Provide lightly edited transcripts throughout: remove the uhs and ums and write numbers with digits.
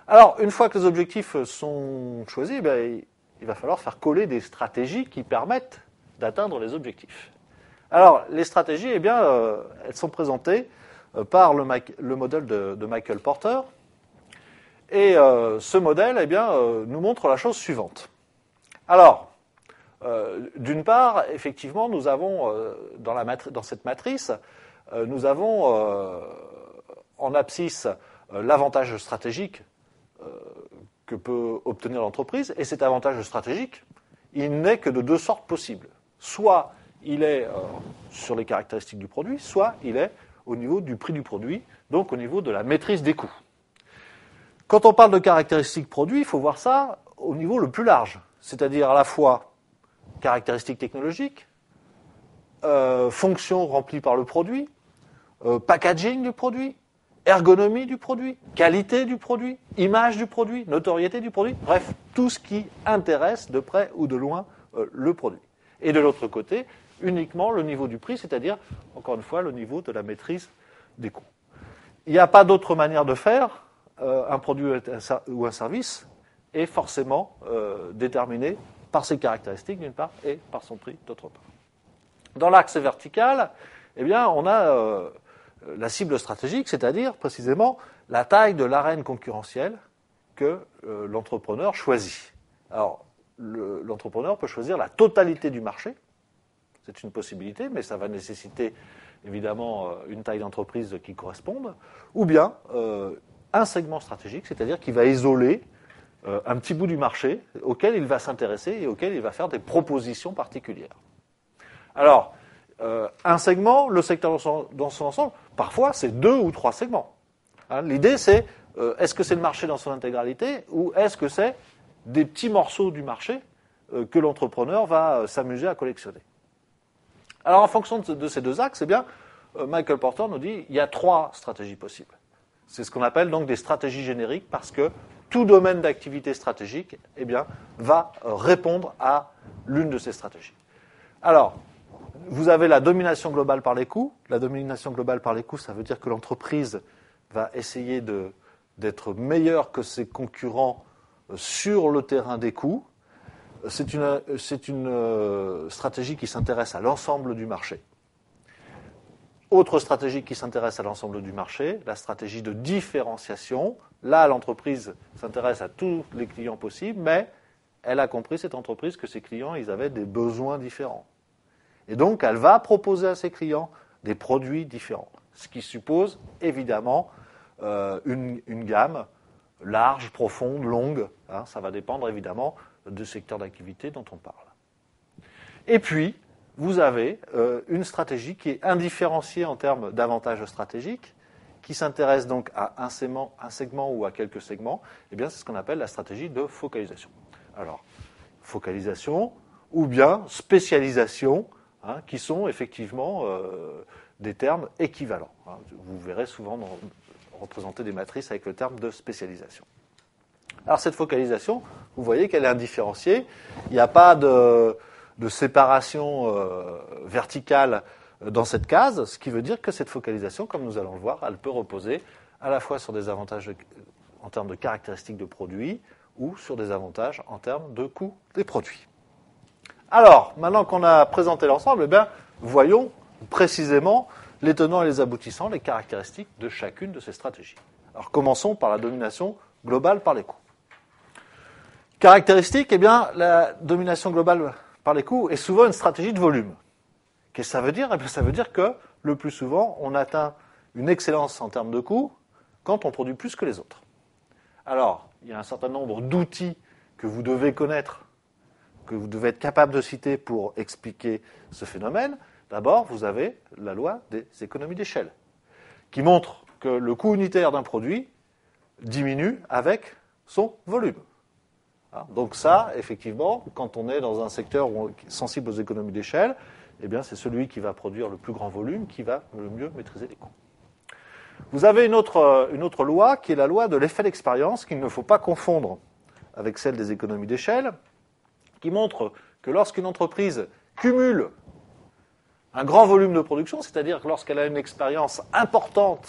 Alors, une fois que les objectifs sont choisis, il va falloir faire coller des stratégies qui permettent d'atteindre les objectifs. Alors, les stratégies, elles sont présentées par le modèle de Michael Porter. Et ce modèle, nous montre la chose suivante. Alors, d'une part, effectivement, nous avons, dans cette matrice, nous avons en abscisse l'avantage stratégique que peut obtenir l'entreprise. Et cet avantage stratégique, il n'est que de deux sortes possibles. Soit il est sur les caractéristiques du produit, soit il est au niveau du prix du produit, donc au niveau de la maîtrise des coûts. Quand on parle de caractéristiques produits, il faut voir ça au niveau le plus large, c'est-à-dire à la fois caractéristiques technologiques, fonctions remplies par le produit, packaging du produit, ergonomie du produit, qualité du produit, image du produit, notoriété du produit, bref, tout ce qui intéresse de près ou de loin le produit. Et de l'autre côté, uniquement le niveau du prix, c'est-à-dire, encore une fois, le niveau de la maîtrise des coûts. Il n'y a pas d'autre manière de faire. Un produit ou un service est forcément déterminé par ses caractéristiques d'une part et par son prix d'autre part. Dans l'axe vertical, on a la cible stratégique, c'est-à-dire précisément la taille de l'arène concurrentielle que l'entrepreneur choisit. Alors, l'entrepreneur peut choisir la totalité du marché, c'est une possibilité, mais ça va nécessiter évidemment une taille d'entreprise qui corresponde, ou bien un segment stratégique, c'est-à-dire qu'il va isoler un petit bout du marché auquel il va s'intéresser et auquel il va faire des propositions particulières. Alors, un segment, le secteur dans son ensemble, parfois c'est 2 ou 3 segments. L'idée c'est, est-ce que c'est le marché dans son intégralité ou est-ce que c'est des petits morceaux du marché que l'entrepreneur va s'amuser à collectionner. Alors en fonction de ces deux axes, Michael Porter nous dit qu'il y a 3 stratégies possibles. C'est ce qu'on appelle donc des stratégies génériques parce que tout domaine d'activité stratégique va répondre à l'une de ces stratégies. Alors, vous avez la domination globale par les coûts. La domination globale par les coûts, ça veut dire que l'entreprise va essayer d'être meilleure que ses concurrents sur le terrain des coûts. C'est une stratégie qui s'intéresse à l'ensemble du marché. Autre stratégie qui s'intéresse à l'ensemble du marché, la stratégie de différenciation. Là, l'entreprise s'intéresse à tous les clients possibles, mais elle a compris, cette entreprise, que ses clients, ils avaient des besoins différents. Et donc, elle va proposer à ses clients des produits différents. Ce qui suppose, évidemment, une gamme large, profonde, longue. Ça va dépendre, évidemment, du secteur d'activité dont on parle. Et puis, vous avez une stratégie qui est indifférenciée en termes d'avantages stratégiques, qui s'intéresse donc à un segment ou à quelques segments. C'est ce qu'on appelle la stratégie de focalisation. Alors, focalisation ou bien spécialisation, qui sont effectivement des termes équivalents. Vous verrez souvent représenter des matrices avec le terme de spécialisation. Alors cette focalisation, vous voyez qu'elle est indifférenciée. Il n'y a pas de séparation verticale dans cette case, ce qui veut dire que cette focalisation, comme nous allons le voir, elle peut reposer à la fois sur des avantages en termes de caractéristiques de produits ou sur des avantages en termes de coût des produits. Alors, maintenant qu'on a présenté l'ensemble, voyons précisément les tenants et les aboutissants, les caractéristiques de chacune de ces stratégies. Alors, commençons par la domination globale par les coûts. Caractéristique, la domination globale par les coûts est souvent une stratégie de volume. Qu'est-ce que ça veut dire ? Ça veut dire que, le plus souvent, on atteint une excellence en termes de coûts quand on produit plus que les autres. Alors, il y a un certain nombre d'outils que vous devez connaître, que vous devez être capable de citer pour expliquer ce phénomène. D'abord, vous avez la loi des économies d'échelle, qui montre que le coût unitaire d'un produit diminue avec son volume. Donc ça, effectivement, quand on est dans un secteur sensible aux économies d'échelle, c'est celui qui va produire le plus grand volume qui va le mieux maîtriser les coûts. Vous avez une autre loi qui est la loi de l'effet d'expérience, qu'il ne faut pas confondre avec celle des économies d'échelle, qui montre que lorsqu'une entreprise cumule un grand volume de production, c'est-à-dire que lorsqu'elle a une expérience importante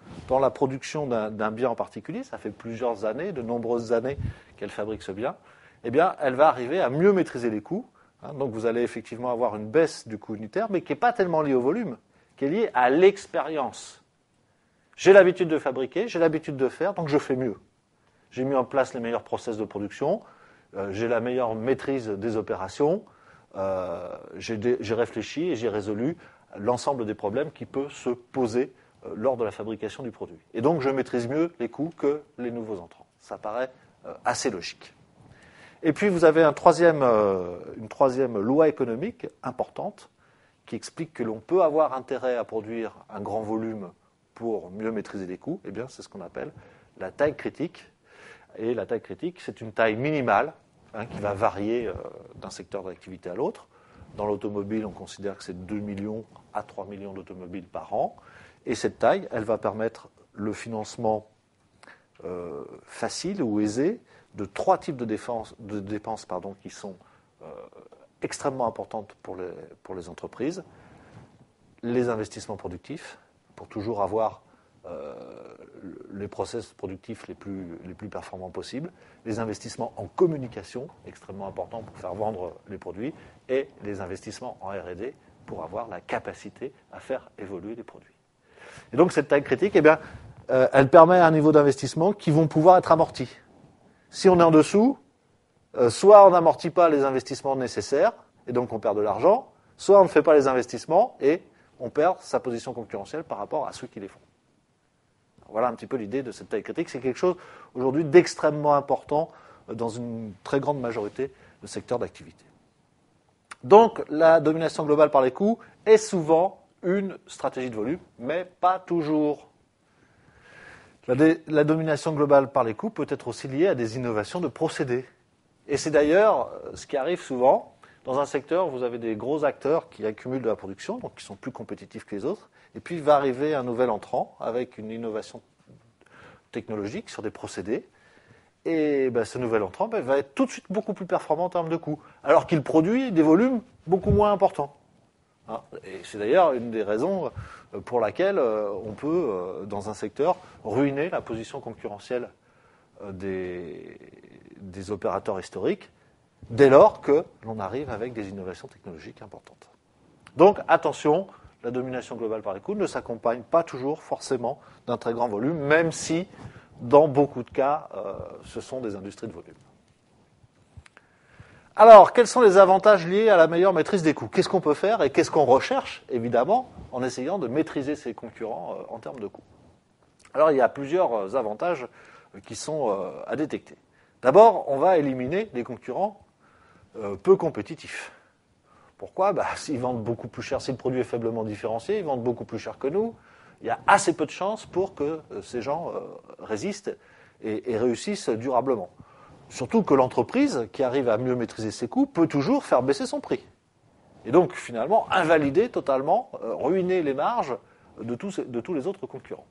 dans la production d'un bien en particulier, ça fait plusieurs années, de nombreuses années qu'elle fabrique ce bien, eh bien, elle va arriver à mieux maîtriser les coûts. Donc vous allez effectivement avoir une baisse du coût unitaire, mais qui n'est pas tellement liée au volume, qui est liée à l'expérience. J'ai l'habitude de fabriquer, j'ai l'habitude de faire, donc je fais mieux. J'ai mis en place les meilleurs process de production, j'ai la meilleure maîtrise des opérations, j'ai réfléchi et j'ai résolu l'ensemble des problèmes qui peuvent se poser lors de la fabrication du produit. Et donc je maîtrise mieux les coûts que les nouveaux entrants. Ça paraît assez logique. Et puis vous avez une troisième loi économique importante qui explique que l'on peut avoir intérêt à produire un grand volume pour mieux maîtriser les coûts. Eh bien, c'est ce qu'on appelle la taille critique. Et la taille critique, c'est une taille minimale qui va varier d'un secteur d'activité à l'autre. Dans l'automobile, on considère que c'est 2 millions à 3 millions d'automobiles par an. Et cette taille, elle va permettre le financement facile ou aisé de 3 types de dépenses qui sont extrêmement importantes pour les entreprises. Les investissements productifs, pour toujours avoir les process productifs les plus performants possibles, les investissements en communication, extrêmement importants pour faire vendre les produits, et les investissements en R&D pour avoir la capacité à faire évoluer les produits. Et donc cette taille critique, eh bien, elle permet un niveau d'investissement qui vont pouvoir être amortis. Si on est en dessous, soit on n'amortit pas les investissements nécessaires, et donc on perd de l'argent, soit on ne fait pas les investissements, et on perd sa position concurrentielle par rapport à ceux qui les font. Voilà un petit peu l'idée de cette taille critique. C'est quelque chose aujourd'hui d'extrêmement important dans une très grande majorité de secteurs d'activité. Donc la domination globale par les coûts est souvent une stratégie de volume, mais pas toujours. La domination globale par les coûts peut être aussi liée à des innovations de procédés. Et c'est d'ailleurs ce qui arrive souvent. Dans un secteur, vous avez des gros acteurs qui accumulent de la production, donc qui sont plus compétitifs que les autres. Et puis, il va arriver un nouvel entrant avec une innovation technologique sur des procédés. Et ce nouvel entrant va être tout de suite beaucoup plus performant en termes de coûts, alors qu'il produit des volumes beaucoup moins importants. Et c'est d'ailleurs une des raisons pour laquelle on peut, dans un secteur, ruiner la position concurrentielle des opérateurs historiques, dès lors que l'on arrive avec des innovations technologiques importantes. Donc, attention, la domination globale par les coûts ne s'accompagne pas toujours forcément d'un très grand volume, même si, dans beaucoup de cas, ce sont des industries de volume. Alors, quels sont les avantages liés à la meilleure maîtrise des coûts ? Qu'est-ce qu'on peut faire et qu'est-ce qu'on recherche, évidemment, en essayant de maîtriser ses concurrents en termes de coûts ? Alors, il y a plusieurs avantages qui sont à détecter. D'abord, on va éliminer les concurrents peu compétitifs. Pourquoi ? S'ils vendent beaucoup plus cher, si le produit est faiblement différencié, ils vendent beaucoup plus cher que nous. Il y a assez peu de chances pour que ces gens résistent et réussissent durablement. Surtout que l'entreprise, qui arrive à mieux maîtriser ses coûts, peut toujours faire baisser son prix. Et donc, finalement, invalider totalement, ruiner les marges de tous les autres concurrents.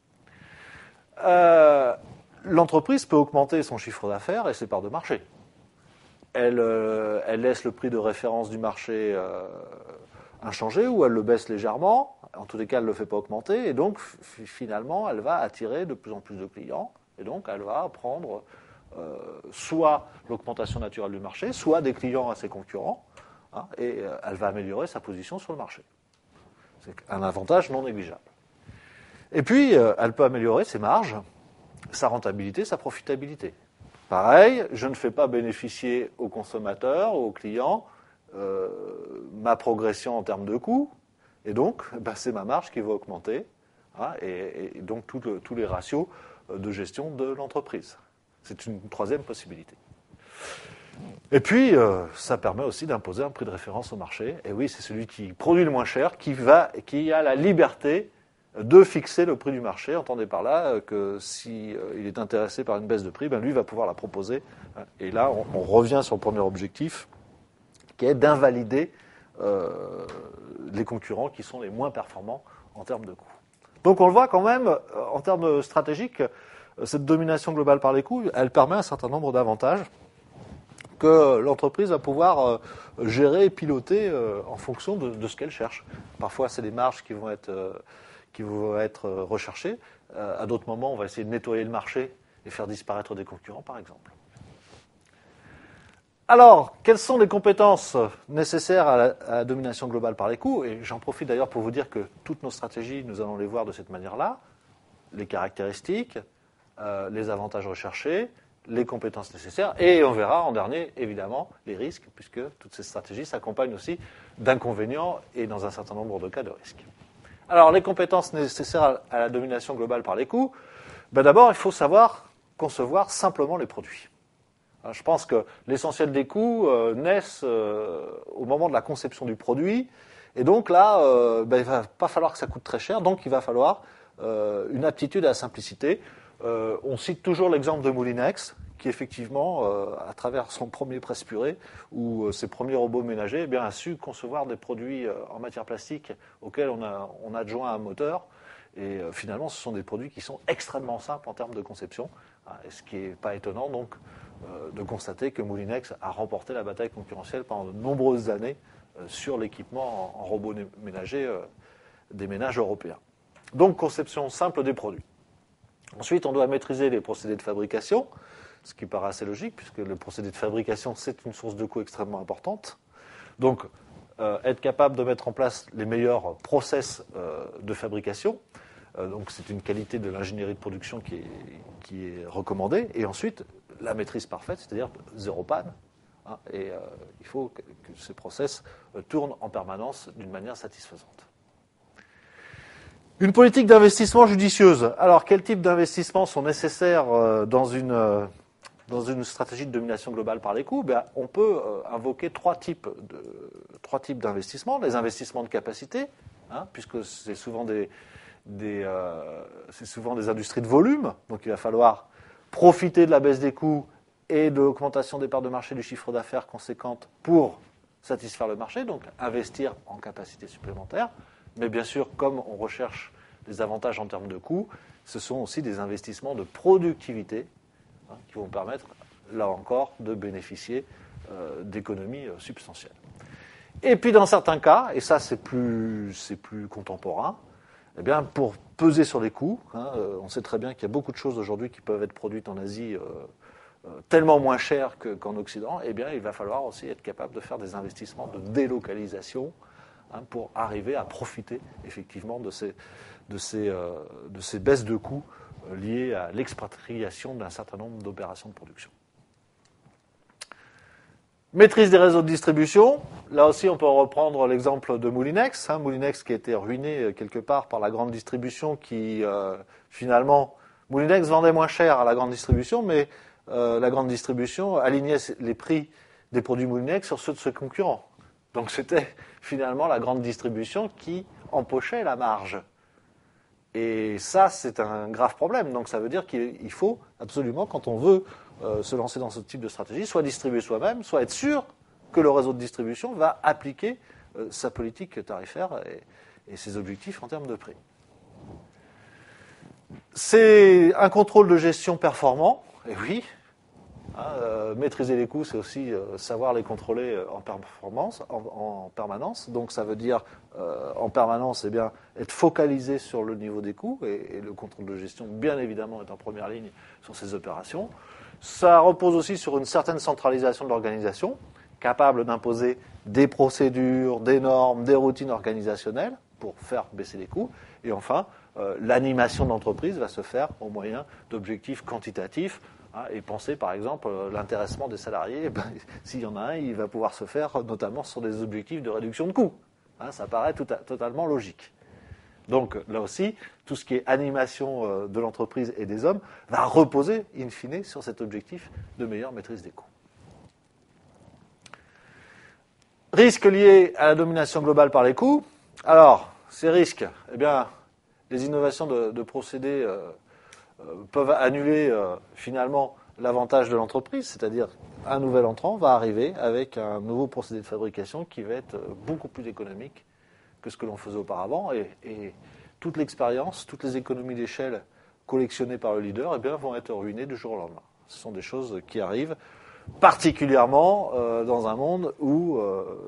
L'entreprise peut augmenter son chiffre d'affaires et ses parts de marché. Elle laisse le prix de référence du marché inchangé ou elle le baisse légèrement. En tous les cas, elle ne le fait pas augmenter. Et donc, finalement, elle va attirer de plus en plus de clients. Et donc, elle va prendre soit l'augmentation naturelle du marché, soit des clients à ses concurrents. Et elle va améliorer sa position sur le marché. C'est un avantage non négligeable. Et puis, elle peut améliorer ses marges, sa rentabilité, sa profitabilité. Pareil, je ne fais pas bénéficier aux consommateurs, aux clients, ma progression en termes de coûts, et donc c'est ma marge qui va augmenter, et donc tous les ratios de gestion de l'entreprise. C'est une troisième possibilité. Et puis, ça permet aussi d'imposer un prix de référence au marché. Et oui, c'est celui qui produit le moins cher qui a la liberté de fixer le prix du marché. Entendez par là que s'il est intéressé par une baisse de prix, lui va pouvoir la proposer. Et là, on revient sur le premier objectif, qui est d'invalider les concurrents qui sont les moins performants en termes de coûts. Donc on le voit quand même, en termes stratégiques, cette domination globale par les coûts, elle permet un certain nombre d'avantages que l'entreprise va pouvoir gérer et piloter en fonction de ce qu'elle cherche. Parfois, c'est des marges qui vont être recherchées. À d'autres moments, on va essayer de nettoyer le marché et faire disparaître des concurrents, par exemple. Alors, quelles sont les compétences nécessaires à la domination globale par les coûts? Et j'en profite d'ailleurs pour vous dire que toutes nos stratégies, nous allons les voir de cette manière-là. Les caractéristiques, les avantages recherchés, les compétences nécessaires, et on verra en dernier, évidemment, les risques, puisque toutes ces stratégies s'accompagnent aussi d'inconvénients et dans un certain nombre de cas de risques. Alors, les compétences nécessaires à la domination globale par les coûts, d'abord, il faut savoir concevoir simplement les produits. Je pense que l'essentiel des coûts naissent au moment de la conception du produit, et donc là, il ne va pas falloir que ça coûte très cher, donc il va falloir une aptitude à la simplicité. On cite toujours l'exemple de Moulinex, qui effectivement, à travers son premier presse-purée ou ses premiers robots ménagers, a su concevoir des produits en matière plastique auxquels on adjoint un moteur. Et finalement, ce sont des produits qui sont extrêmement simples en termes de conception, ce qui n'est pas étonnant donc de constater que Moulinex a remporté la bataille concurrentielle pendant de nombreuses années sur l'équipement en robots ménagers des ménages européens. Donc, conception simple des produits. Ensuite, on doit maîtriser les procédés de fabrication, ce qui paraît assez logique, puisque le procédé de fabrication, c'est une source de coût extrêmement importante. Donc, être capable de mettre en place les meilleurs process de fabrication, donc c'est une qualité de l'ingénierie de production qui est recommandée. Et ensuite, la maîtrise parfaite, c'est-à-dire zéro panne. Et il faut que ces process tournent en permanence d'une manière satisfaisante. Une politique d'investissement judicieuse. Alors, quels types d'investissements sont nécessaires dans une stratégie de domination globale par les coûts? On peut invoquer trois types d'investissements. Les investissements de capacité, puisque c'est souvent des industries de volume, donc il va falloir profiter de la baisse des coûts et de l'augmentation des parts de marché du chiffre d'affaires conséquente pour satisfaire le marché, donc investir en capacité supplémentaire. Mais bien sûr, comme on recherche des avantages en termes de coûts, ce sont aussi des investissements de productivité qui vont permettre, là encore, de bénéficier d'économies substantielles. Et puis, dans certains cas, et ça c'est plus contemporain, pour peser sur les coûts, on sait très bien qu'il y a beaucoup de choses aujourd'hui qui peuvent être produites en Asie tellement moins chères qu'en Occident, il va falloir aussi être capable de faire des investissements de délocalisation pour arriver à profiter effectivement de ces baisses de coûts liées à l'expatriation d'un certain nombre d'opérations de production. Maîtrise des réseaux de distribution. Là aussi, on peut reprendre l'exemple de Moulinex. Moulinex qui a été ruiné quelque part par la grande distribution qui, finalement, Moulinex vendait moins cher à la grande distribution, mais la grande distribution alignait les prix des produits Moulinex sur ceux de ses concurrents. Donc c'était finalement la grande distribution qui empochait la marge. Et ça, c'est un grave problème. Donc ça veut dire qu'il faut absolument, quand on veut se lancer dans ce type de stratégie, soit distribuer soi-même, soit être sûr que le réseau de distribution va appliquer sa politique tarifaire et ses objectifs en termes de prix. C'est un contrôle de gestion performant, et oui. Maîtriser les coûts, c'est aussi savoir les contrôler en permanence. Donc ça veut dire en permanence être focalisé sur le niveau des coûts et le contrôle de gestion, bien évidemment, est en première ligne sur ces opérations. Ça repose aussi sur une certaine centralisation de l'organisation, capable d'imposer des procédures, des normes, des routines organisationnelles pour faire baisser les coûts. Et enfin, l'animation d'entreprise va se faire au moyen d'objectifs quantitatifs. Et penser par exemple l'intéressement des salariés, s'il y en a un, il va pouvoir se faire notamment sur des objectifs de réduction de coûts. Ça paraît totalement logique. Donc là aussi, tout ce qui est animation de l'entreprise et des hommes va reposer in fine sur cet objectif de meilleure maîtrise des coûts. Risques liés à la domination globale par les coûts. Alors, ces risques, les innovations de procédés peuvent annuler finalement l'avantage de l'entreprise, c'est-à-dire un nouvel entrant va arriver avec un nouveau procédé de fabrication qui va être beaucoup plus économique que ce que l'on faisait auparavant et toute l'expérience, toutes les économies d'échelle collectionnées par le leader vont être ruinées du jour au lendemain. Ce sont des choses qui arrivent particulièrement dans un monde où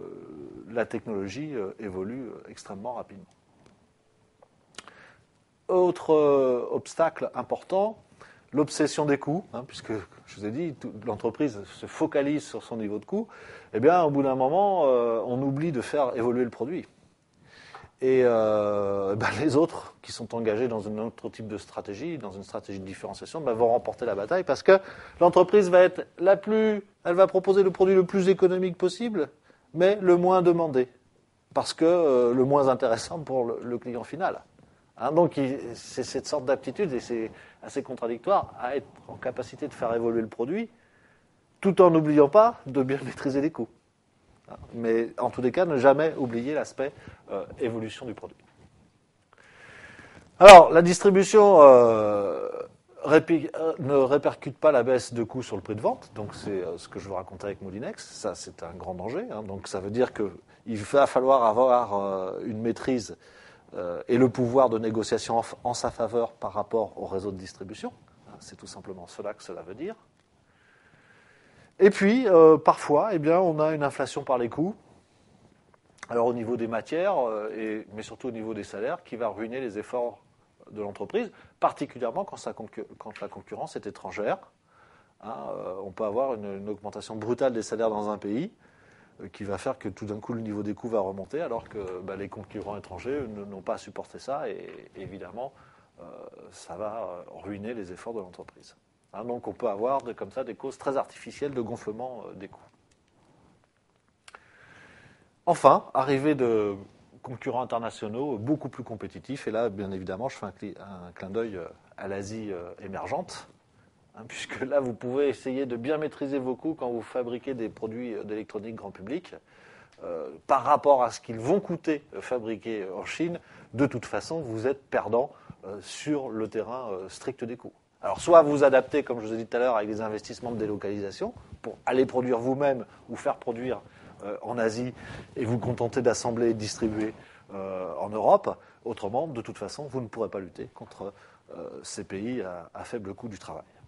la technologie évolue extrêmement rapidement. autre obstacle important, l'obsession des coûts, puisque je vous ai dit, l'entreprise se focalise sur son niveau de coût. Eh bien, au bout d'un moment, on oublie de faire évoluer le produit. Et les autres qui sont engagés dans un autre type de stratégie, dans une stratégie de différenciation, vont remporter la bataille parce que l'entreprise va être elle va proposer le produit le plus économique possible, mais le moins demandé, parce que le moins intéressant pour le client final. Donc c'est cette sorte d'aptitude, et c'est assez contradictoire, à être en capacité de faire évoluer le produit, tout en n'oubliant pas de bien maîtriser les coûts. Mais en tous les cas, ne jamais oublier l'aspect évolution du produit. Alors, la distribution ne répercute pas la baisse de coûts sur le prix de vente, donc c'est ce que je vous racontais avec Moulinex, ça c'est un grand danger, donc ça veut dire qu'il va falloir avoir une maîtrise et le pouvoir de négociation en sa faveur par rapport au réseau de distribution, c'est tout simplement cela que cela veut dire. Et puis, parfois, on a une inflation par les coûts, alors au niveau des matières, mais surtout au niveau des salaires, qui va ruiner les efforts de l'entreprise, particulièrement quand la concurrence est étrangère. On peut avoir une augmentation brutale des salaires dans un pays qui va faire que tout d'un coup le niveau des coûts va remonter, alors que les concurrents étrangers n'ont pas supporté ça, et évidemment, ça va ruiner les efforts de l'entreprise. Donc on peut avoir comme ça des causes très artificielles de gonflement des coûts. Enfin, arrivée de concurrents internationaux beaucoup plus compétitifs, et là, bien évidemment, je fais un clin d'œil à l'Asie émergente, puisque là, vous pouvez essayer de bien maîtriser vos coûts quand vous fabriquez des produits d'électronique grand public. Par rapport à ce qu'ils vont coûter fabriquer en Chine, de toute façon, vous êtes perdant sur le terrain strict des coûts. Alors, soit vous adaptez, comme je vous ai dit tout à l'heure, avec des investissements de délocalisation, pour aller produire vous-même ou faire produire en Asie, et vous contenter d'assembler et de distribuer en Europe. Autrement, de toute façon, vous ne pourrez pas lutter contre ces pays à faible coût du travail.